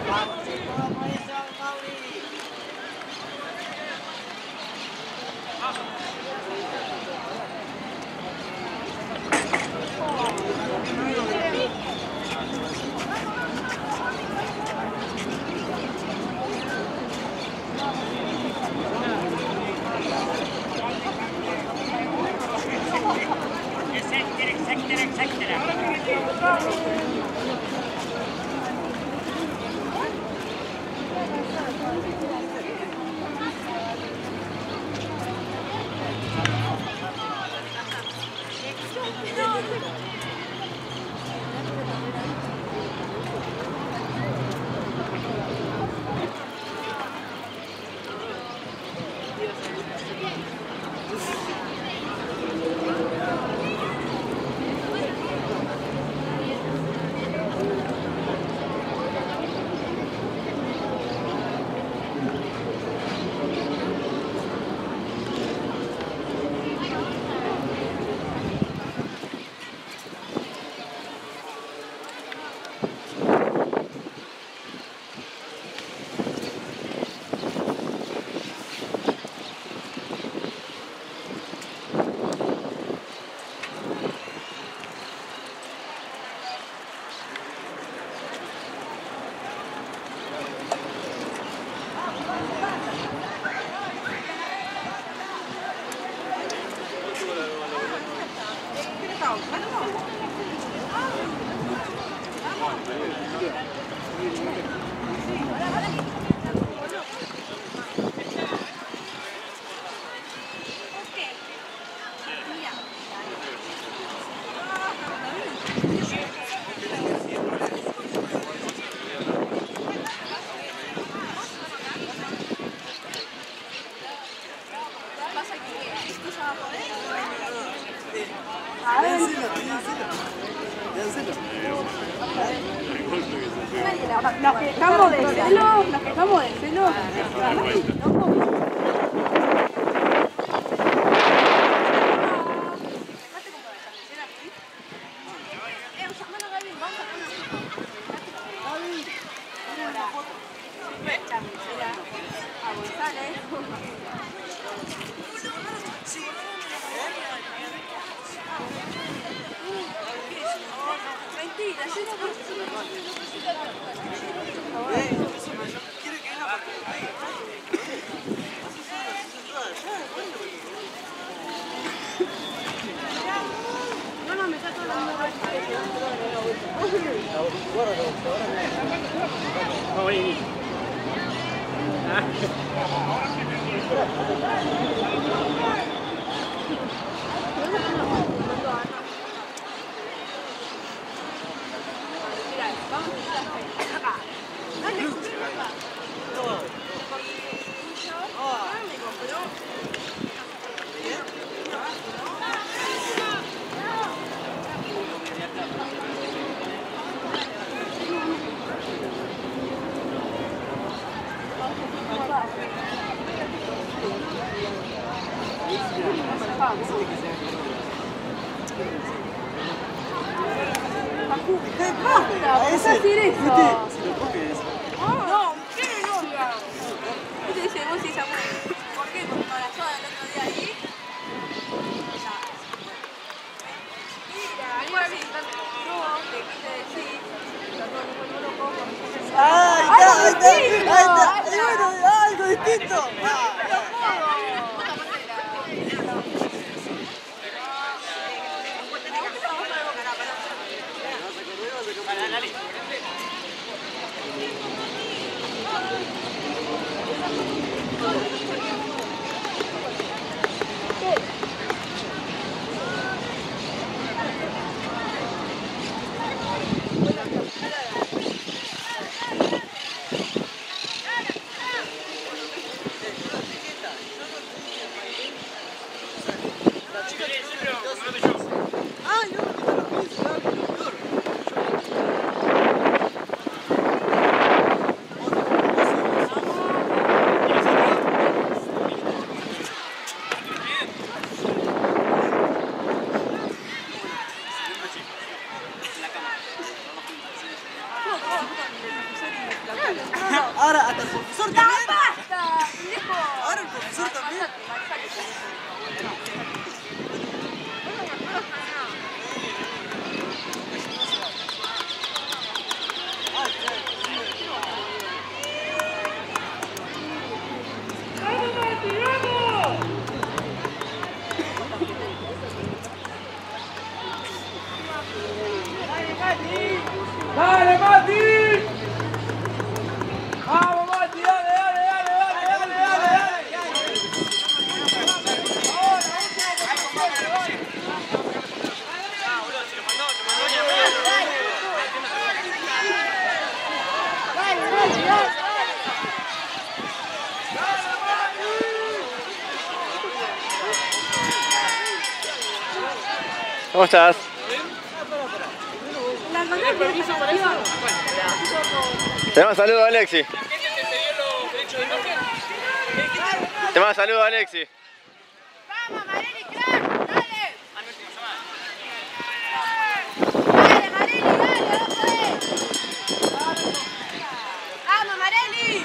Nos quejamos de celo, nos quejamos de celo. ¿Es hacer eso? No, ¿qué no? Y te dice, vos sí, Samuel. ¿Por qué? Porque con la soda del otro día ahí. Mira, igual no, te quise decir. ¡Ahí está! ¡Algo distinto! ¡Dale, Mati! ¡Vamos, Mati! ¡Dale, dale, dale, dale, dale, dale! ¿Cómo estás? Te mando saludos, Alexi. Te mando saludos, Alexi. ¡Vamos, Mareli, crack! ¡Dale! ¡Dale, Mareli, dale! ¡Vamos, Mareli!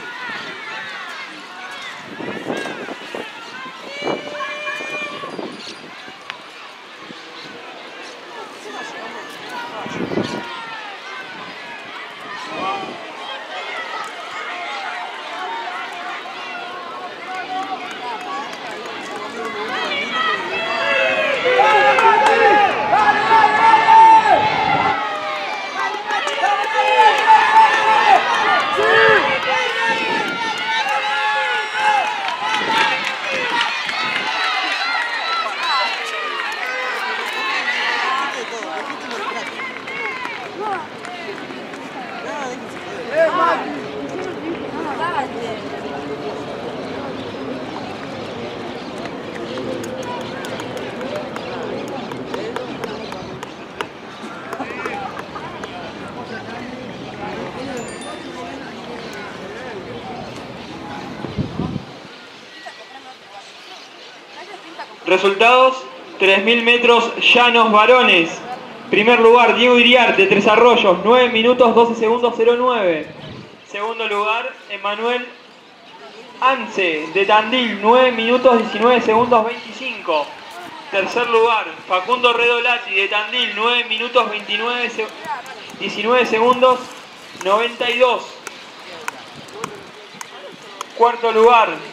Resultados: 3000 metros llanos varones. Primer lugar, Diego Iriarte, Tres Arroyos, 9 minutos 12 segundos 09. Segundo lugar, Emanuel Ance, de Tandil, 9 minutos 19 segundos 25. Tercer lugar, Facundo Redolati, de Tandil, 9 minutos 19 segundos 92. Cuarto lugar,